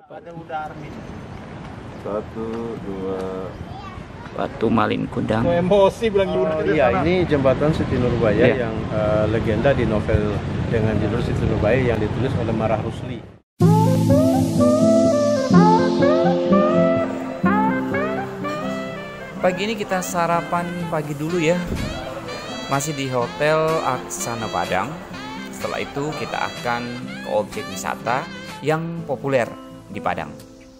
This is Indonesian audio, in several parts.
Ada udara nih. 1, 2. Batu Malin Kundang. Emosi bilang dulu. Iya, ini jembatan Siti Nurbaya Iya. yang legenda di novel dengan judul Siti Nurbaya yang ditulis oleh Marah Rusli. Pagi ini kita sarapan pagi dulu ya. Masih di Hotel Aksana Padang. Setelah itu kita akan ke objek wisata yang populer di Padang.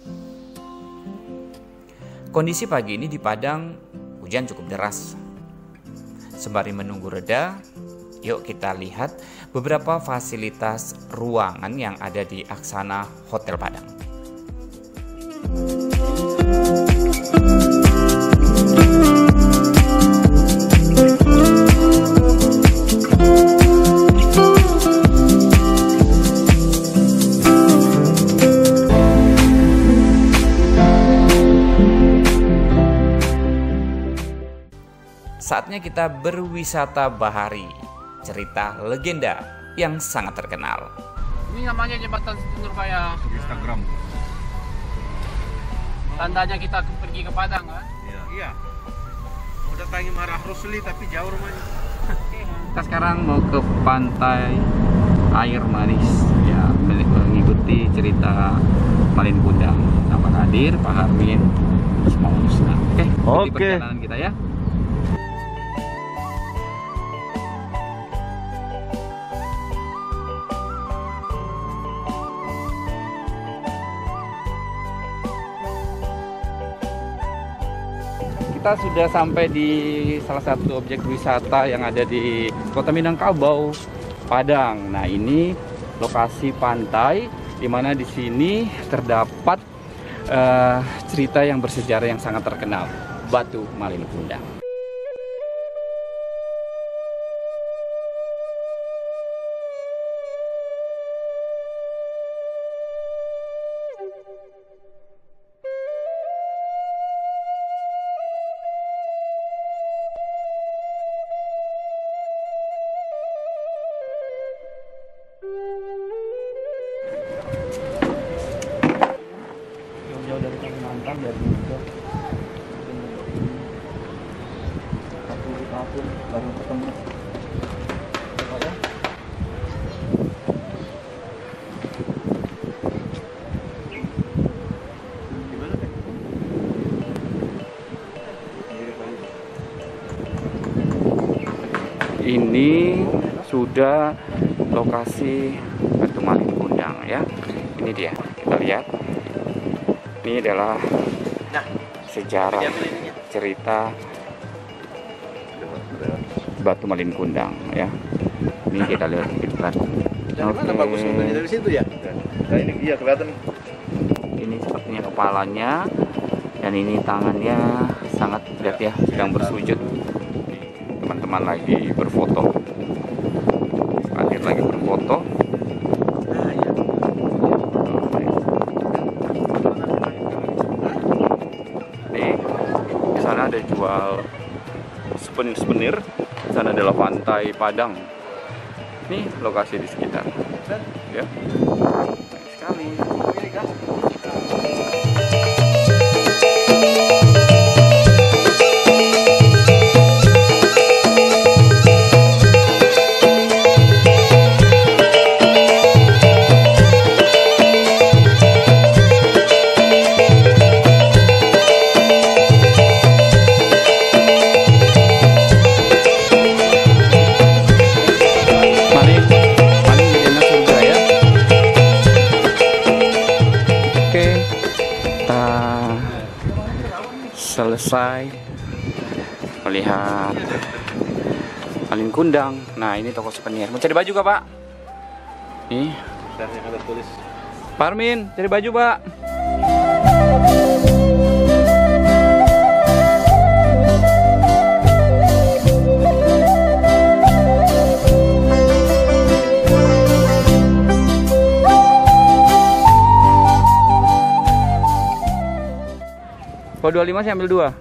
Kondisi pagi ini di Padang hujan cukup deras. Sembari menunggu reda, yuk kita lihat beberapa fasilitas ruangan yang ada di Aksana Hotel Padang. Saatnya kita berwisata bahari, cerita legenda yang sangat terkenal. Ini namanya jembatan Siti Nurbaya. Instagram. Tandanya kita pergi ke Padang kan? Iya. Mau datangi Marah Rusli tapi jauh rumahnya. Kita sekarang mau ke pantai air manis ya, mengikuti cerita Malin Kundang. Nama hadir Pak Harmin Ismausna. Oke, perjalanan kita ya. Kita sudah sampai di salah satu objek wisata yang ada di Kota Minangkabau, Padang. Nah, ini lokasi pantai di mana di sini terdapat cerita yang bersejarah yang sangat terkenal, Batu Malin Kundang. Jauh dari Kalimantan, dari Jogja, tahun baru ketemu. Ini sudah lokasi Batu Malin Kundang ya. Ini dia, kita lihat. Ini adalah sejarah cerita Batu Malin Kundang ya. Ini kita lihat iklan. Mana bagus mobilnya dari situ ya? Nah, ini iya kelihatan. Ini sepertinya kepalanya dan ini tangannya sangat lihat ya, sedang bersujud. Teman-teman lagi berfoto. Akhir lagi berfoto. Ada jual souvenir. Di sana adalah pantai Padang. Ini lokasi di sekitar. Ya. Baik sekali. Selesai melihat Malin Kundang. Nah, ini toko souvenir. Mau cari baju kah, Pak? Nih, Yang ada tulis. Pak Armin, cari baju, Pak. Kalau 25 saya ambil 2.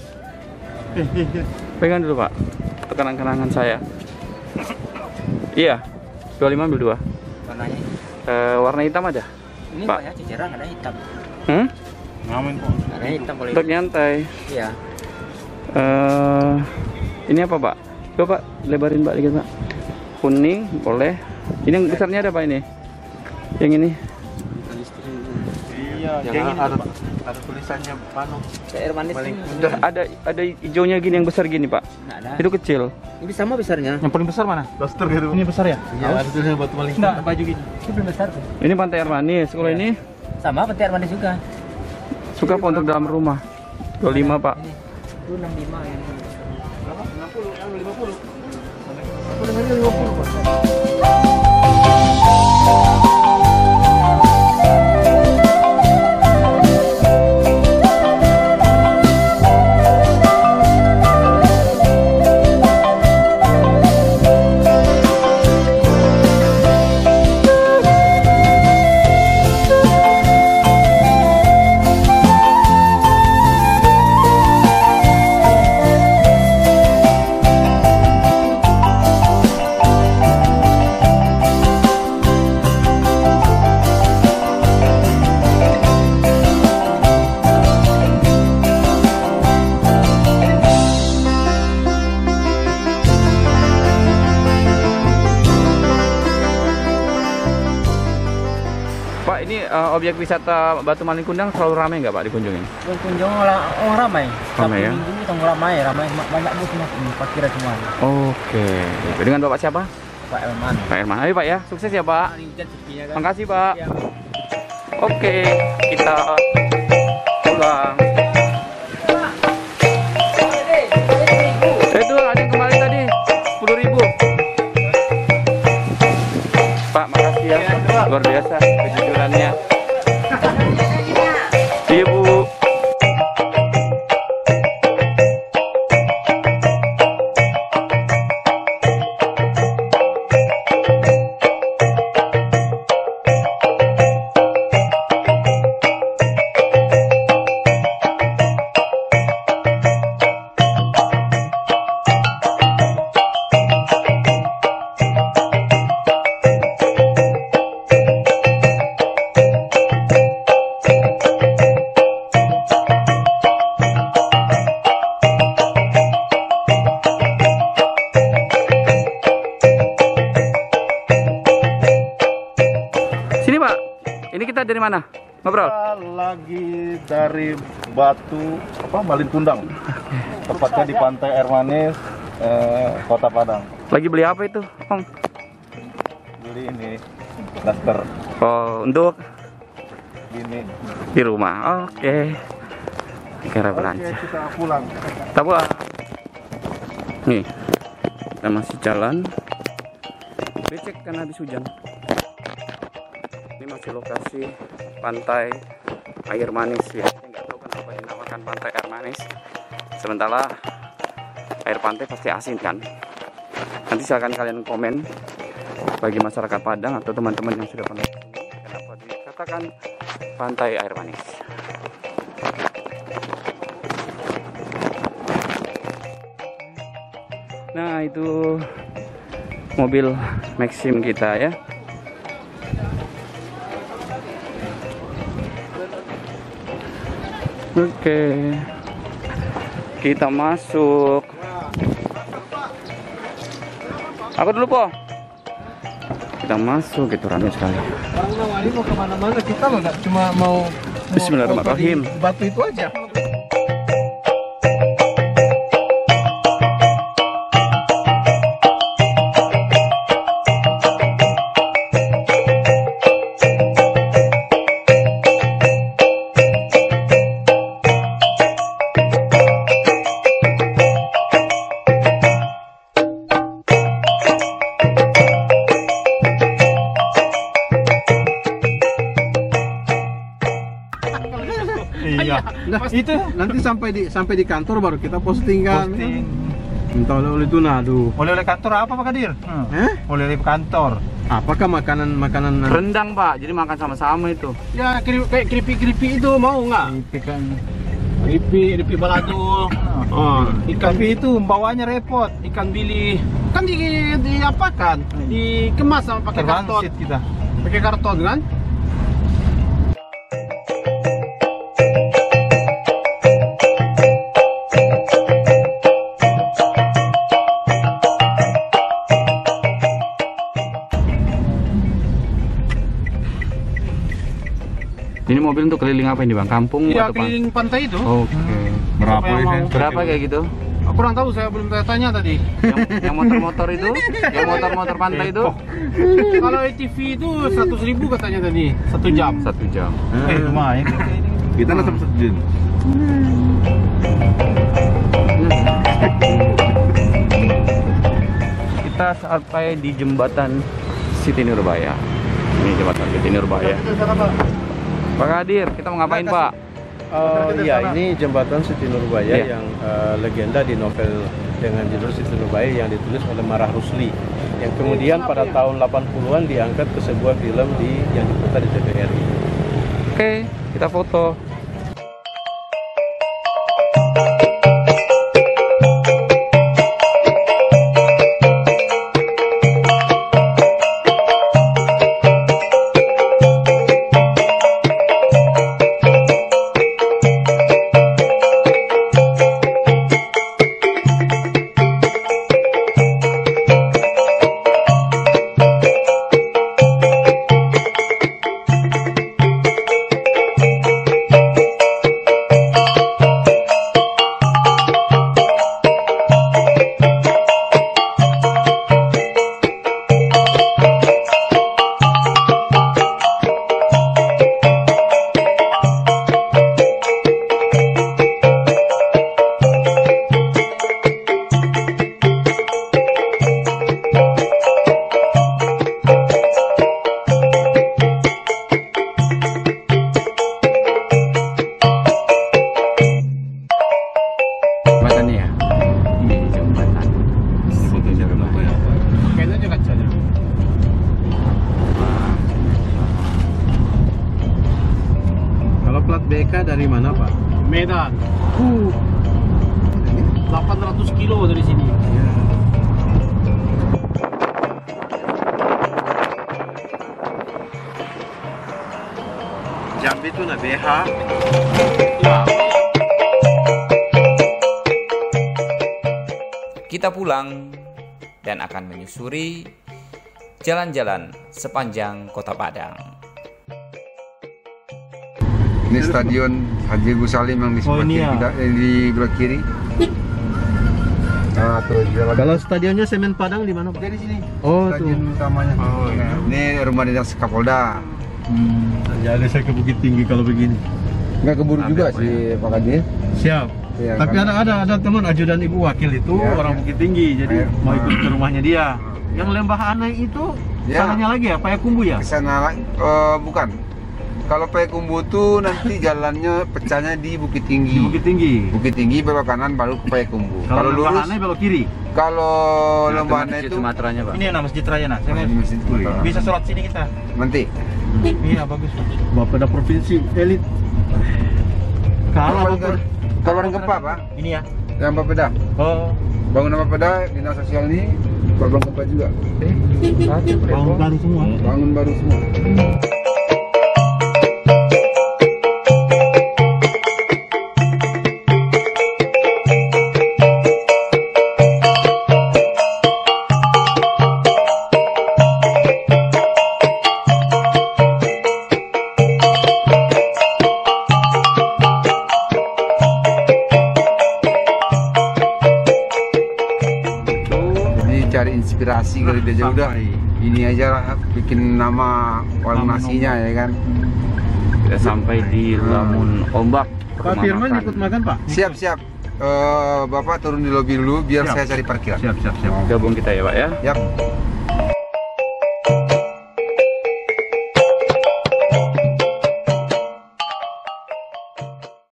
Pegang dulu, Pak. Kenang-kenangan saya. Iya. 25 ambil 2. Warnanya? Warna hitam ada? Ini Pak. banyak ceceran ada hitam. Ngamen kok. Ada hitam boleh. Untuk nyantai. Iya. Ini apa Pak? Coba lebarin Pak dikit Pak. Kuning boleh. Ini yang besarnya ada Pak ini? Yang ini? Iya, Yang ada tulisannya panu. Air manis Paling ini. Udah ada hijaunya gini yang besar gini Pak. Nggak ada. Itu kecil. Ini sama besarnya. Yang paling besar mana? Daster gitu. Ini besar ya? Iya, ada tulisannya batu maling. Enggak, baju gini. Ini belum besar tuh. Ini pantai air manis. Kalau ini Sama seperti air manis juga. suka apa untuk dalam rumah? 25 Pak. Ini. Itu 65 yang. Berapa? 60, 50. Aku dengarnya 50 Pak. Pak, ini objek wisata Batu Maling Kundang selalu ramai nggak Pak dikunjungi? Kunjung orang ramai. Ramai ya? Sabtu Minggu itu ramai banyak bus semua parkiran semua. Oke. Dengan Bapak siapa? Pak Elman. Pak Herman. Ayo Pak ya, sukses ya Pak. Kan? Makasih Pak. Iya. Oke, kita pulang. Itu ada yang kembali tadi 10.000. Pak, makasih ya. Luar biasa kejujurannya. Iya Bu. Sini Pak. Ini kita dari mana? Ngobrol. Kita lagi dari Batu Maling Kundang. Tepatnya di Pantai Air Manis, Kota Padang. Lagi beli apa itu, Om? Beli ini daster Oh, untuk ini. di rumah. Oke. Kira Oke, belanja. kita pulang. Kita pulang. Nih, kita masih jalan. Becek karena habis hujan. Ini masih lokasi pantai air manis ya. Saya nggak tahu kenapa dinamakan pantai air manis. Sementara air pantai pasti asin kan. Nanti silakan kalian komen bagi masyarakat Padang atau teman-teman yang sudah pernah kesini, kenapa dikatakan pantai air manis. Nah, itu mobil Maxim kita ya. Oke, kita masuk. Aku dulu Po. Kita masuk, gitu ramai sekali. Orang nawari mau kemana-mana, kita loh nggak cuma mau Bismillahirrahmanirrahim. foto di Batu itu aja. Iya. Nah, itu nanti sampai di kantor baru kita posting kan. Entah oleh itu nado. Oleh-oleh kantor apa Pak Kadir? Oleh-oleh kantor. Apakah makanan Rendang Pak, jadi makan sama-sama itu. ya kayak keripik itu mau nggak? Keripik balado. Oh, ikan itu bawanya repot. Ikan bili kan di apa kan? Dikemas sama pakai karton. Transit kita. Pakai karton kan? Ini mobil untuk keliling apa ini bang? Kampung Iya, atau keliling pantai itu. Oke. Berapa Siapa yang ini? mau? Berapa kayak gitu? Aku kurang tahu, saya belum tanya tadi. Yang motor-motor itu? Yang motor-motor pantai itu? Kalau ATV itu 100.000 katanya tadi, 1 jam. 1 jam. Lumayan. Kita nak sampai sejam. Kita sampai di jembatan Siti Nurbaya. Ini jembatan Siti Nurbaya. Pak Kadir, kita mau ngapain Pak? Iya, ini jembatan Siti Nurbaya Iya. yang legenda di novel dengan judul Siti Nurbaya yang ditulis oleh Marah Rusli, yang kemudian pada tahun 80-an diangkat ke sebuah film yang diputar di TVRI. Oke, kita foto. Jembatan ya? Ini jembatan Siti Nurbaya. Kayaknya aja kacanya. Kalau plat BK dari mana Pak? Medan. 800 kilo dari sini. Jambi itu nah BH. Ya. Kita pulang dan akan menyusuri jalan-jalan sepanjang Kota Padang. Ini stadion Haji Agus Salim yang di sebelah kiri, di sebelah kiri. Nah, tuh di dalam. Kalau stadionnya Semen Padang di mana Pak? Dari sini. Oh, Stadion utamanya. Oh, iya. Ini rumah dinas Kapolda. Jadi saya ke Bukit Tinggi kalau begini. Nggak keburu juga sih Pak Kadir. Siap. Ya, Tapi kan? ada teman ajudan ibu wakil itu Ya, orang ya. Bukit Tinggi, jadi Ya. mau ikut ke rumahnya dia. Yang Lembah Anai itu Ya. sananya lagi ya, Payakumbu ya? Kesana bukan. Kalau Payakumbu tuh nanti jalannya pecahnya di Bukit Tinggi. Di Bukit Tinggi. Bukit Tinggi belok kanan baru ke Payakumbu. Kalau Lembah lurus, Anai belok kiri. kalau Lembah Anai Masjid itu Sumateranya Pak. Ini yang nama Masjid Raya nah. Masjid Sumatera. Bisa sholat sini kita. Nanti. Iya bagus. Bapeda provinsi elit. Kalah Bapeda. Kabar gempa Pak. Ini ya. Yang Bapeda. Oh, Bangunan Bapeda, dinas sosial ini korban gempa juga. bangun baru semua. Bangun baru semua. Jadi cari inspirasi kali dia aja udah. Ini aja lah bikin nama warung nasinya ya kan. Kita sampai di Lamun Ombak. Pak rumah Firman makan. ikut makan Pak? Siap siap. Bapak turun di lobi dulu biar Siap. saya cari parkiran. Siap. Gabung kita ya Pak ya. Yap.